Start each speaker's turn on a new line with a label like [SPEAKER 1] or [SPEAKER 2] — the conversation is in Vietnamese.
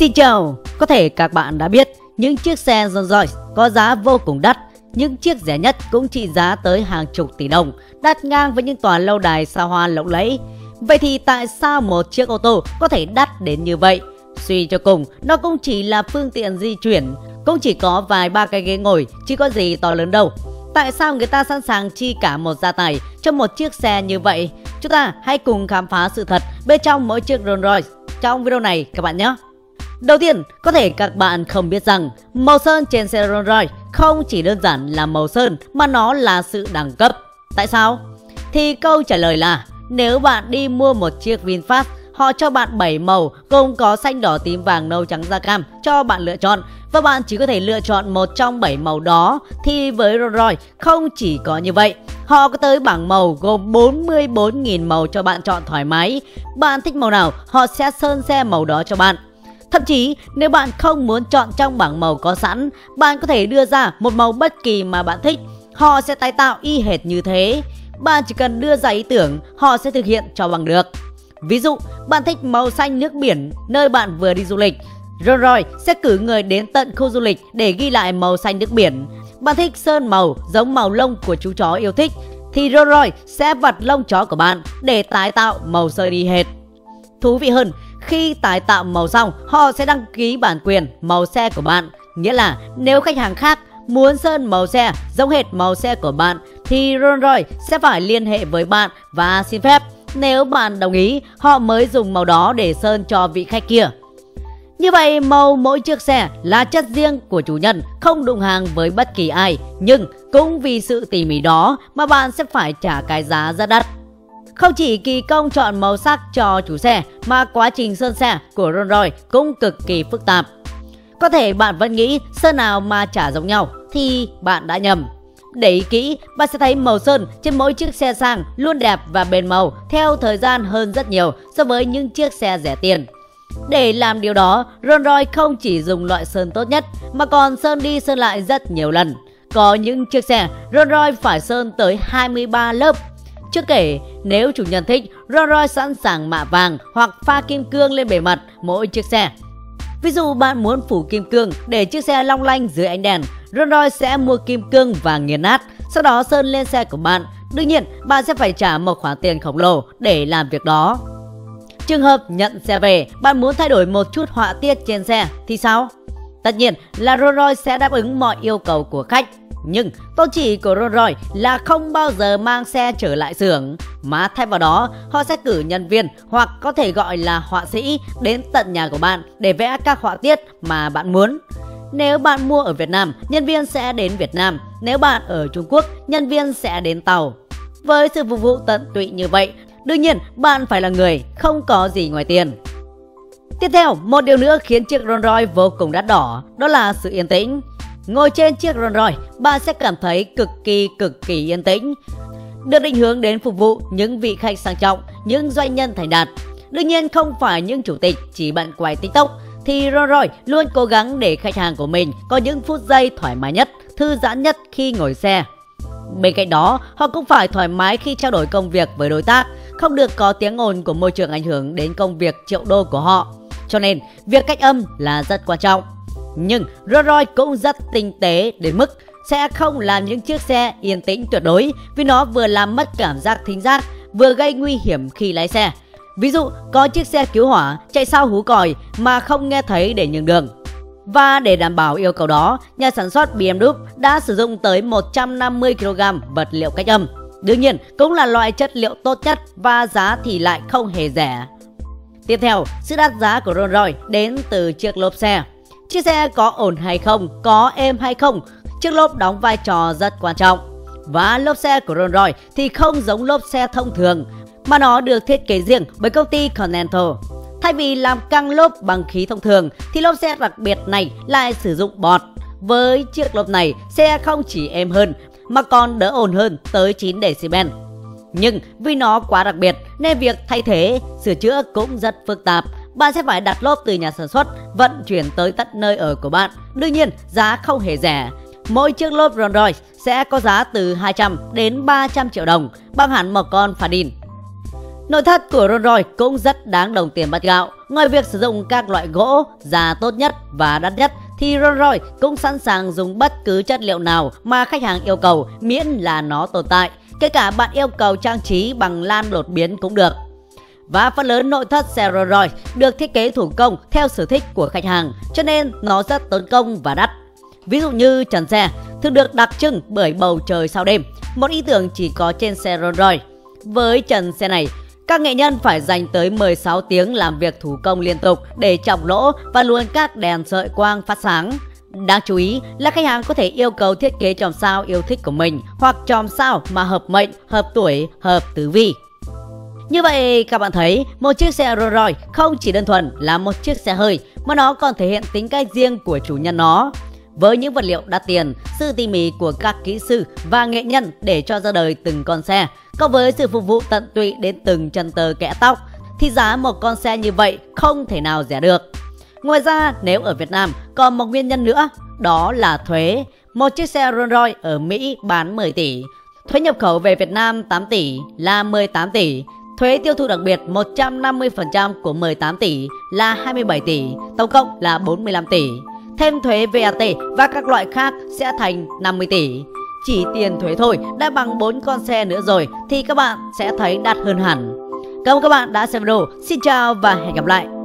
[SPEAKER 1] Xin chào, có thể các bạn đã biết những chiếc xe Rolls-Royce có giá vô cùng đắt, những chiếc rẻ nhất cũng trị giá tới hàng chục tỷ đồng, đắt ngang với những tòa lâu đài xa hoa lộng lẫy. Vậy thì tại sao một chiếc ô tô có thể đắt đến như vậy? Suy cho cùng, nó cũng chỉ là phương tiện di chuyển, cũng chỉ có vài ba cái ghế ngồi, chứ có gì to lớn đâu. Tại sao người ta sẵn sàng chi cả một gia tài cho một chiếc xe như vậy? Chúng ta hãy cùng khám phá sự thật bên trong mỗi chiếc Rolls-Royce trong video này các bạn nhé. Đầu tiên, có thể các bạn không biết rằng màu sơn trên xe Rolls-Royce không chỉ đơn giản là màu sơn mà nó là sự đẳng cấp. Tại sao? Thì câu trả lời là nếu bạn đi mua một chiếc VinFast, họ cho bạn 7 màu gồm có xanh, đỏ, tím, vàng, nâu, trắng, da cam cho bạn lựa chọn, và bạn chỉ có thể lựa chọn một trong 7 màu đó. Thì với Rolls-Royce không chỉ có như vậy, họ có tới bảng màu gồm 44.000 màu cho bạn chọn thoải mái. Bạn thích màu nào, họ sẽ sơn xe màu đó cho bạn. Thậm chí nếu bạn không muốn chọn trong bảng màu có sẵn, bạn có thể đưa ra một màu bất kỳ mà bạn thích, họ sẽ tái tạo y hệt như thế. Bạn chỉ cần đưa ra ý tưởng, họ sẽ thực hiện cho bằng được. Ví dụ, bạn thích màu xanh nước biển nơi bạn vừa đi du lịch, Rolls-Royce sẽ cử người đến tận khu du lịch để ghi lại màu xanh nước biển. Bạn thích sơn màu giống màu lông của chú chó yêu thích, thì Rolls-Royce sẽ vặt lông chó của bạn để tái tạo màu sơn y hệt. Thú vị hơn, khi tái tạo màu xong, họ sẽ đăng ký bản quyền màu xe của bạn. Nghĩa là nếu khách hàng khác muốn sơn màu xe giống hệt màu xe của bạn, thì Rolls-Royce sẽ phải liên hệ với bạn và xin phép. Nếu bạn đồng ý, họ mới dùng màu đó để sơn cho vị khách kia. Như vậy, màu mỗi chiếc xe là chất riêng của chủ nhân, không đụng hàng với bất kỳ ai. Nhưng cũng vì sự tỉ mỉ đó mà bạn sẽ phải trả cái giá rất đắt. Không chỉ kỳ công chọn màu sắc cho chủ xe, mà quá trình sơn xe của Rolls-Royce cũng cực kỳ phức tạp. Có thể bạn vẫn nghĩ sơn nào mà chả giống nhau, thì bạn đã nhầm. Để ý kỹ, bạn sẽ thấy màu sơn trên mỗi chiếc xe sang luôn đẹp và bền màu theo thời gian hơn rất nhiều so với những chiếc xe rẻ tiền. Để làm điều đó, Rolls-Royce không chỉ dùng loại sơn tốt nhất mà còn sơn đi sơn lại rất nhiều lần. Có những chiếc xe Rolls-Royce phải sơn tới 23 lớp. Chưa kể, nếu chủ nhân thích, Rolls-Royce sẵn sàng mạ vàng hoặc pha kim cương lên bề mặt mỗi chiếc xe. Ví dụ bạn muốn phủ kim cương để chiếc xe long lanh dưới ánh đèn, Rolls-Royce sẽ mua kim cương và nghiền nát, sau đó sơn lên xe của bạn. Đương nhiên, bạn sẽ phải trả một khoản tiền khổng lồ để làm việc đó. Trường hợp nhận xe về, bạn muốn thay đổi một chút họa tiết trên xe thì sao? Tất nhiên là Rolls-Royce sẽ đáp ứng mọi yêu cầu của khách. Nhưng tôn chỉ của Rolls-Royce là không bao giờ mang xe trở lại xưởng, mà thay vào đó họ sẽ cử nhân viên hoặc có thể gọi là họa sĩ đến tận nhà của bạn để vẽ các họa tiết mà bạn muốn. Nếu bạn mua ở Việt Nam, nhân viên sẽ đến Việt Nam. Nếu bạn ở Trung Quốc, nhân viên sẽ đến Tàu. Với sự phục vụ tận tụy như vậy, đương nhiên bạn phải là người không có gì ngoài tiền. Tiếp theo, một điều nữa khiến chiếc Rolls-Royce vô cùng đắt đỏ, đó là sự yên tĩnh. Ngồi trên chiếc Rolls-Royce, bạn sẽ cảm thấy cực kỳ yên tĩnh, được định hướng đến phục vụ những vị khách sang trọng, những doanh nhân thành đạt. Đương nhiên không phải những chủ tịch chỉ bận quay TikTok, thì Rolls-Royce luôn cố gắng để khách hàng của mình có những phút giây thoải mái nhất, thư giãn nhất khi ngồi xe. Bên cạnh đó, họ cũng phải thoải mái khi trao đổi công việc với đối tác, không được có tiếng ồn của môi trường ảnh hưởng đến công việc triệu đô của họ. Cho nên, việc cách âm là rất quan trọng. Nhưng Rolls-Royce cũng rất tinh tế đến mức sẽ không làm những chiếc xe yên tĩnh tuyệt đối, vì nó vừa làm mất cảm giác thính giác, vừa gây nguy hiểm khi lái xe. Ví dụ, có chiếc xe cứu hỏa chạy sau hú còi mà không nghe thấy để nhường đường. Và để đảm bảo yêu cầu đó, nhà sản xuất BMW đã sử dụng tới 150 kg vật liệu cách âm. Đương nhiên, cũng là loại chất liệu tốt nhất và giá thì lại không hề rẻ. Tiếp theo, sự đắt giá của Rolls-Royce đến từ chiếc lốp xe. Chiếc xe có ổn hay không, có êm hay không, chiếc lốp đóng vai trò rất quan trọng. Và lốp xe của Rolls-Royce thì không giống lốp xe thông thường, mà nó được thiết kế riêng bởi công ty Continental. Thay vì làm căng lốp bằng khí thông thường, thì lốp xe đặc biệt này lại sử dụng bọt. Với chiếc lốp này, xe không chỉ êm hơn mà còn đỡ ồn hơn tới 9 decibel. Nhưng vì nó quá đặc biệt nên việc thay thế, sửa chữa cũng rất phức tạp. Bạn sẽ phải đặt lốp từ nhà sản xuất, vận chuyển tới tận nơi ở của bạn. Đương nhiên, giá không hề rẻ. Mỗi chiếc lốp Rolls-Royce sẽ có giá từ 200 đến 300 triệu đồng, bằng hẳn một con Fadin. Nội thất của Rolls Royce cũng rất đáng đồng tiền bát gạo. Ngoài việc sử dụng các loại gỗ giá tốt nhất và đắt nhất thì Rolls Royce cũng sẵn sàng dùng bất cứ chất liệu nào mà khách hàng yêu cầu, miễn là nó tồn tại. Kể cả bạn yêu cầu trang trí bằng lam đột biến cũng được. Và phần lớn nội thất xe Rolls Royce được thiết kế thủ công theo sở thích của khách hàng, cho nên nó rất tốn công và đắt. Ví dụ như trần xe thường được đặc trưng bởi bầu trời sau đêm, một ý tưởng chỉ có trên xe Rolls Royce. Với trần xe này, các nghệ nhân phải dành tới 16 tiếng làm việc thủ công liên tục để chọc lỗ và luồn các đèn sợi quang phát sáng. Đáng chú ý là khách hàng có thể yêu cầu thiết kế chòm sao yêu thích của mình hoặc chòm sao mà hợp mệnh, hợp tuổi, hợp tử vi. Như vậy các bạn thấy một chiếc xe Rolls Royce không chỉ đơn thuần là một chiếc xe hơi mà nó còn thể hiện tính cách riêng của chủ nhân nó. Với những vật liệu đắt tiền, sự tỉ mỉ của các kỹ sư và nghệ nhân để cho ra đời từng con xe, cộng với sự phục vụ tận tụy đến từng chân tơ kẽ tóc, thì giá một con xe như vậy không thể nào rẻ được. Ngoài ra, nếu ở Việt Nam còn một nguyên nhân nữa, đó là thuế. Một chiếc xe Rolls Royce ở Mỹ bán 10 tỷ, thuế nhập khẩu về Việt Nam 8 tỷ là 18 tỷ, thuế tiêu thụ đặc biệt 150% của 18 tỷ là 27 tỷ, tổng cộng là 45 tỷ. Thêm thuế VAT và các loại khác sẽ thành 50 tỷ. Chỉ tiền thuế thôi đã bằng 4 con xe nữa rồi thì các bạn sẽ thấy đắt hơn hẳn. Cảm ơn các bạn đã xem video. Xin chào và hẹn gặp lại.